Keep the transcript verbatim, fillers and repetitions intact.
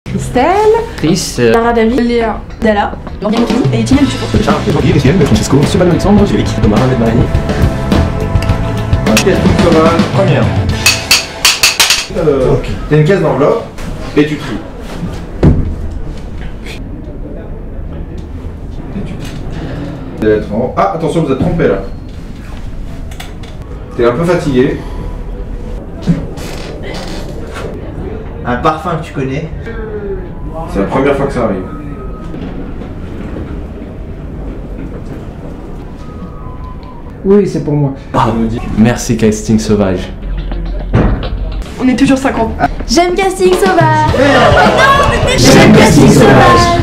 Christelle, Chris, euh... Lara David, Léa, Dalla, Morgane King et Tina Lucifer. Charles, Jean-Pierre, Étienne, Francesco, Sylvain Alexandre, Julic, Thomas, Ahmed Marani. Casting sauvage, première. Euh, okay. T'as une caisse d'enveloppe et tu tries. Et tu tries. Lettre en... Ah, attention, vous êtes trompé là. T'es un peu fatigué. Un parfum que tu connais. C'est la première fois que ça arrive. Oui, c'est pour moi. Ah, merci Casting Sauvage. On est toujours cinquante. J'aime Casting Sauvage. J'aime Casting Sauvage.